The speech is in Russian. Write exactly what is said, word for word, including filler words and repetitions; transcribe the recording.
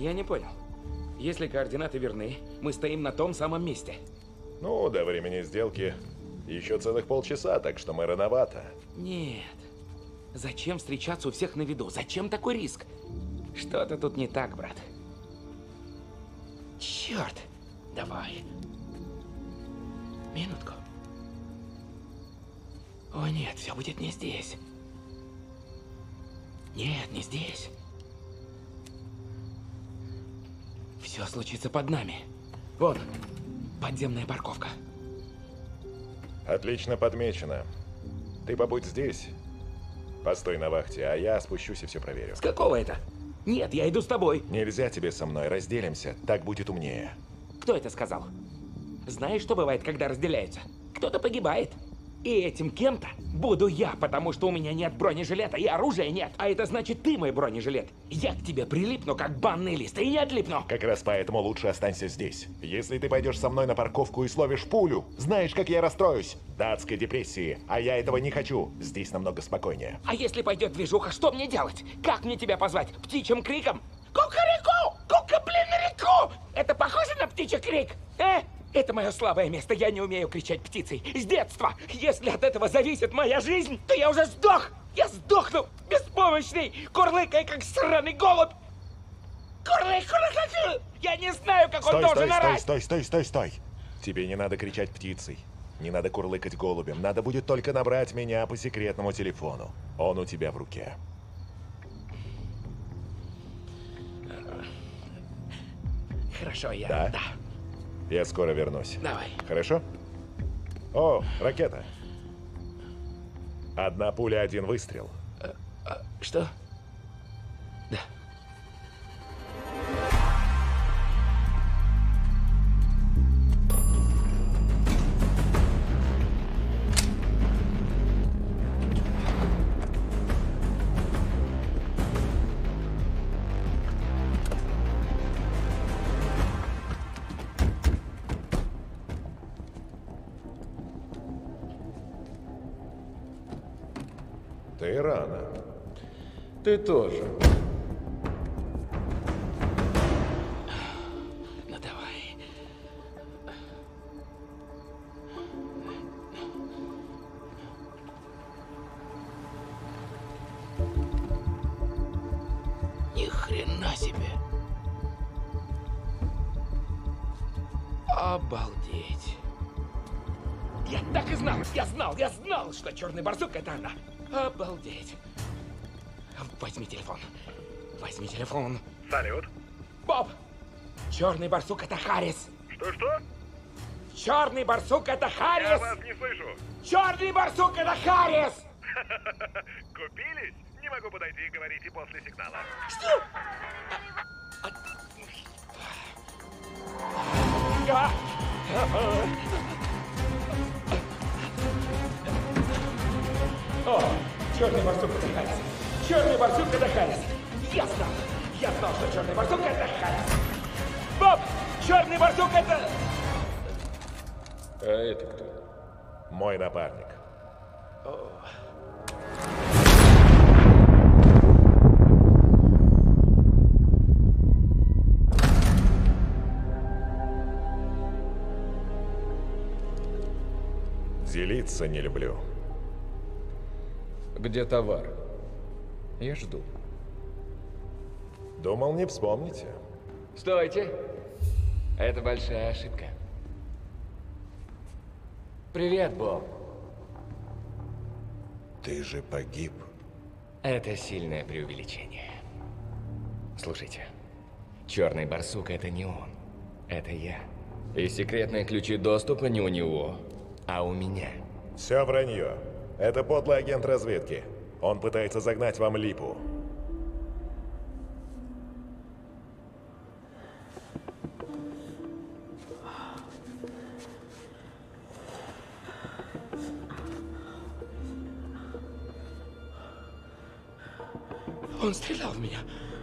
Я не понял. Если координаты верны, мы стоим на том самом месте. Ну, до времени сделки еще целых полчаса, так что мы рановато. Нет. Зачем встречаться у всех на виду? Зачем такой риск? Что-то тут не так, брат. Черт! Давай. Минутку. О нет, все будет не здесь. Нет, не здесь. Все случится под нами. Вон, подземная парковка. Отлично подмечено. Ты побудь здесь. Постой на вахте, а я спущусь и все проверю. С какого это? Нет, я иду с тобой. Нельзя тебе со мной, разделимся. Так будет умнее. Кто это сказал? Знаешь, что бывает, когда разделяются? Кто-то погибает. И этим кем-то буду я, потому что у меня нет бронежилета и оружия нет. А это значит, ты мой бронежилет. Я к тебе прилипну, как банный лист, и не отлипну. Как раз поэтому лучше останься здесь. Если ты пойдешь со мной на парковку и словишь пулю, знаешь, как я расстроюсь. До адской депрессии. А я этого не хочу. Здесь намного спокойнее. А если пойдет движуха, что мне делать? Как мне тебя позвать? Птичьим криком? Кукареку! Кука-блин-реку! Это похоже на птичий крик? Э? Это мое слабое место, я не умею кричать птицей. С детства. Если от этого зависит моя жизнь, то я уже сдох. Я сдохну, беспомощный, курлыкая, как сраный голубь. Курлык, курлык, я не знаю, как стой, он должен стой, орать. Стой, стой, стой, стой, стой. Тебе не надо кричать птицей. Не надо курлыкать голубем. Надо будет только набрать меня по секретному телефону. Он у тебя в руке. Хорошо, я... Да? Да. Я скоро вернусь. Давай. Хорошо? О, ракета. Одна пуля, один выстрел. А, а, что? Да. Ты рано. Ты тоже. Ну давай. Ни хрена себе. Обалдеть. Я так и знал, я знал, я знал, что черный барсук это она. Обалдеть. Возьми телефон. Возьми телефон. Салют. Боб! Черный барсук это Харрис. Что-что? Черный барсук это Харрис. Я вас не слышу. Черный барсук это Харрис. Купились? Не могу подойти, говорите после сигнала. Что? А, а. О, черный барсук это Харрис. Черный барсук это Харрис. Я знал. Я знал, что черный барсук это Харрис. Боб! Черный барсук это... А это кто? Мой напарник. О. Делиться не люблю. Где товар? Я жду. Думал, не вспомните. Стойте. Это большая ошибка. Привет, Боб. Ты же погиб. Это сильное преувеличение. Слушайте, черный барсук это не он. Это я. И секретные ключи доступа не у него, а у меня. Все вранье. Это подлый агент разведки. Он пытается загнать вам липу. Он стрелял в меня.